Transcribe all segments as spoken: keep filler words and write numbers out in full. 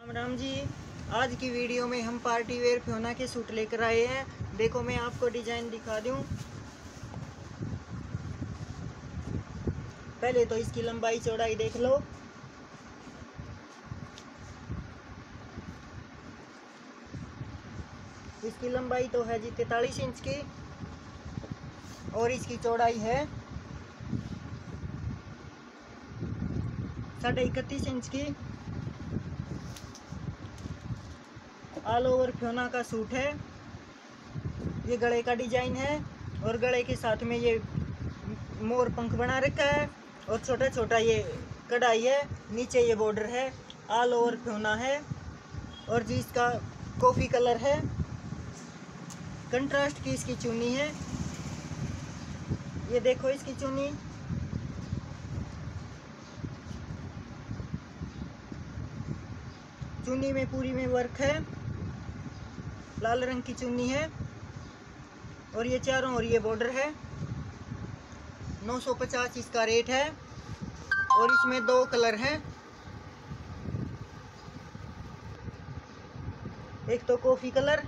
राम राम जी। आज की वीडियो में हम पार्टी वेयर फ्योना के सूट लेकर आए हैं। देखो मैं आपको डिजाइन दिखा दूं। पहले तो इसकी लंबाई चौड़ाई देख लो। इसकी लंबाई तो है जी तैतालीस इंच की और इसकी चौड़ाई है साढ़े इकतीस इंच की। ऑल ओवर फ्योना का सूट है। ये गले का डिजाइन है और गले के साथ में ये मोर पंख बना रखा है और छोटा छोटा ये कढ़ाई है। नीचे ये बॉर्डर है। ऑल ओवर फ्योना है और जी इसका कॉफी कलर है। कंट्रास्ट की इसकी चुन्नी है। ये देखो इसकी चुन्नी। चुन्नी में पूरी में वर्क है। लाल रंग की चुन्नी है और ये चारों ओर ये बॉर्डर है। नौ सौ पचास इसका रेट है और इसमें दो कलर हैं। एक तो कॉफी कलर,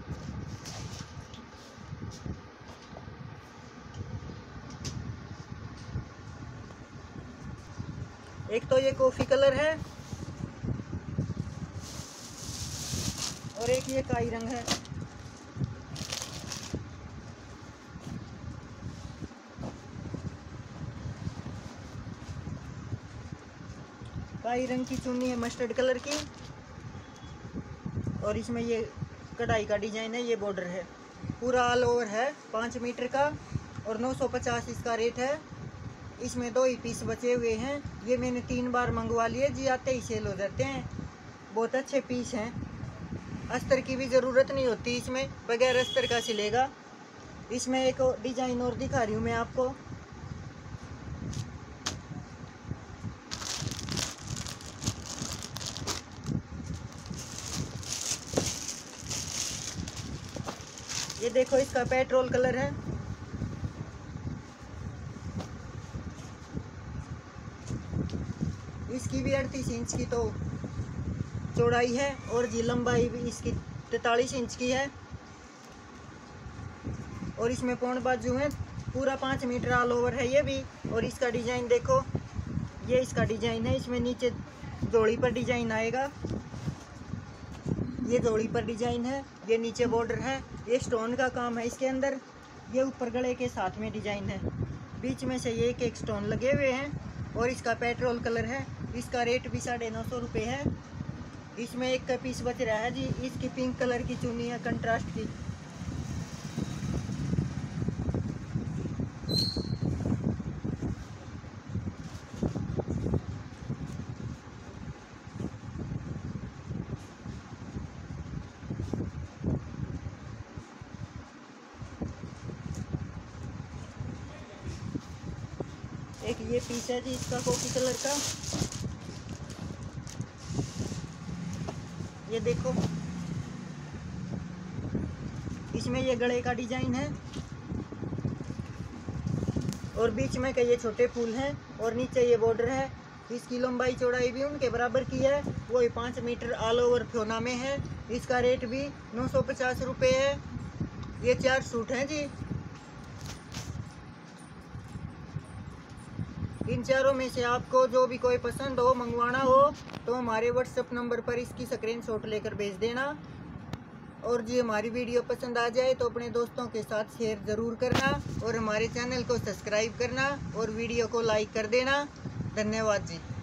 एक तो ये कॉफी कलर है और एक ये काई रंग है। काई रंग की चुन्नी है मस्टर्ड कलर की और इसमें ये कढ़ाई का डिजाइन है। ये बॉर्डर है। पूरा ऑल ओवर है पाँच मीटर का और नौ सौ पचास इसका रेट है। इसमें दो ही पीस बचे हुए हैं। ये मैंने तीन बार मंगवा लिए जी, आते ही सेल हो जाते हैं। बहुत अच्छे पीस हैं। अस्तर की भी ज़रूरत नहीं होती इसमें, बगैर अस्तर का सिलेगा। इसमें एक डिजाइन और दिखा रही हूँ मैं आपको। ये देखो इसका पेट्रोल कलर है। इसकी भी अड़तीस इंच की तो चौड़ाई है और जी लंबाई भी इसकी तैतालीस इंच की है और इसमें पौन बाजू है। पूरा पाँच मीटर ऑल ओवर है ये भी। और इसका डिजाइन देखो, ये इसका डिजाइन है। इसमें नीचे जोड़ी पर डिजाइन आएगा। ये जोड़ी पर डिजाइन है। ये नीचे बॉर्डर है। ये स्टोन का काम है इसके अंदर। ये ऊपर गले के साथ में डिजाइन है। बीच में से ये एक एक स्टोन लगे हुए हैं और इसका पेट्रोल कलर है। इसका रेट भी साढ़े नौ सौ रुपये है। इसमें एक का पीस बच रहा है जी। इसकी पिंक कलर की चुन्नी है कंट्रास्ट की। एक ये पीस है जी इसका कॉफी कलर का। ये देखो इसमें ये गले का डिजाइन है और बीच में के ये छोटे फूल हैं और नीचे ये बॉर्डर है। इसकी लंबाई चौड़ाई भी उनके बराबर की है। वो पाँच मीटर ऑल ओवर फ्योना में है। इसका रेट भी नौ सौ पचास रुपये है। ये चार सूट हैं जी। इन चारों में से आपको जो भी कोई पसंद हो, मंगवाना हो तो हमारे व्हाट्सएप नंबर पर इसकी स्क्रीनशॉट लेकर भेज देना। और जी हमारी वीडियो पसंद आ जाए तो अपने दोस्तों के साथ शेयर ज़रूर करना और हमारे चैनल को सब्सक्राइब करना और वीडियो को लाइक कर देना। धन्यवाद जी।